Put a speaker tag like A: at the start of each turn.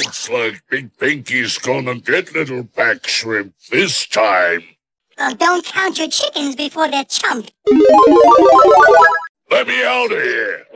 A: Looks like Big Pinky's gonna get Little Pack Shrimp this time.
B: Well, don't count your chickens before they're chumped.
A: Let me out of here.